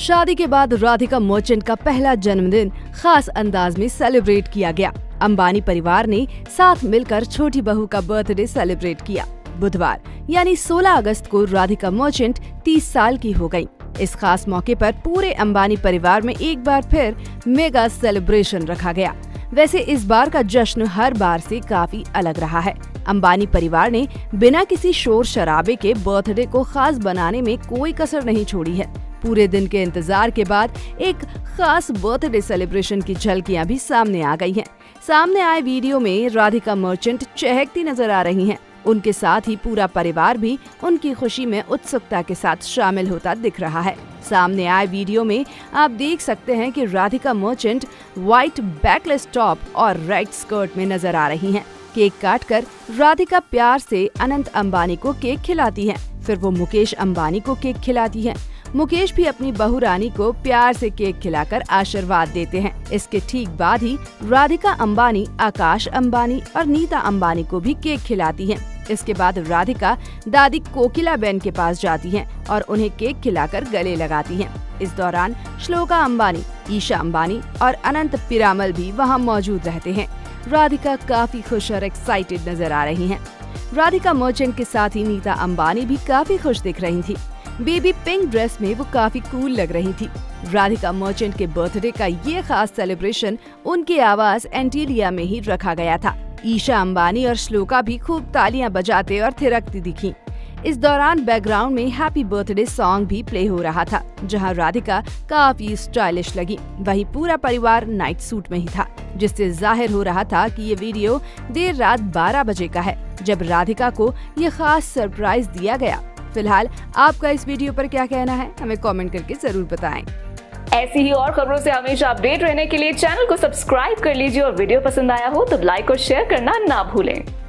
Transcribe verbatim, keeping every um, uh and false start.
शादी के बाद राधिका मर्चेंट का पहला जन्मदिन खास अंदाज में सेलिब्रेट किया गया। अंबानी परिवार ने साथ मिलकर छोटी बहू का बर्थडे सेलिब्रेट किया। बुधवार यानी सोलह अगस्त को राधिका मर्चेंट तीस साल की हो गयी। इस खास मौके पर पूरे अंबानी परिवार में एक बार फिर मेगा सेलिब्रेशन रखा गया। वैसे इस बार का जश्न हर बार से काफी अलग रहा है। अंबानी परिवार ने बिना किसी शोर शराबे के बर्थडे को खास बनाने में कोई कसर नहीं छोड़ी है। पूरे दिन के इंतजार के बाद एक खास बर्थडे सेलिब्रेशन की झलकियां भी सामने आ गई हैं। सामने आए वीडियो में राधिका मर्चेंट चहकती नजर आ रही हैं। उनके साथ ही पूरा परिवार भी उनकी खुशी में उत्सुकता के साथ शामिल होता दिख रहा है। सामने आए वीडियो में आप देख सकते हैं कि Radhika Merchant white backless top और रेड स्कर्ट में नजर आ रही हैं। केक काटकर राधिका प्यार से अनंत अंबानी को केक खिलाती हैं। फिर वो मुकेश अंबानी को केक खिलाती हैं। मुकेश भी अपनी बहू रानी को प्यार से केक खिलाकर आशीर्वाद देते हैं। इसके ठीक बाद ही राधिका अंबानी आकाश अंबानी और नीता अंबानी को भी केक खिलाती हैं। इसके बाद राधिका दादी कोकिला बेन के पास जाती हैं और उन्हें केक खिलाकर गले लगाती हैं। इस दौरान श्लोका अंबानी, ईशा अंबानी और अनंत पिरामल भी वहां मौजूद रहते हैं। राधिका काफी खुश और एक्साइटेड नजर आ रही हैं। राधिका मर्चेंट के साथ ही नीता अंबानी भी काफी खुश दिख रही थी। बेबी पिंक ड्रेस में वो काफी कूल लग रही थी। राधिका मर्चेंट के बर्थडे का ये खास सेलिब्रेशन उनके आवास एंटीलिया में ही रखा गया था। ईशा अंबानी और श्लोका भी खूब तालियां बजाते और थिरकती दिखी। इस दौरान बैकग्राउंड में हैप्पी बर्थडे सॉन्ग भी प्ले हो रहा था, जहां राधिका काफी स्टाइलिश लगी। वहीं पूरा परिवार नाइट सूट में ही था, जिससे जाहिर हो रहा था कि ये वीडियो देर रात बारह बजे का है, जब राधिका को ये खास सरप्राइज दिया गया। फिलहाल आपका इस वीडियो पर क्या कहना है, हमें कमेंट करके जरूर बताएं। ऐसी ही और खबरों से हमेशा अपडेट रहने के लिए चैनल को सब्सक्राइब कर लीजिए और वीडियो पसंद आया हो तो लाइक और शेयर करना ना भूलें।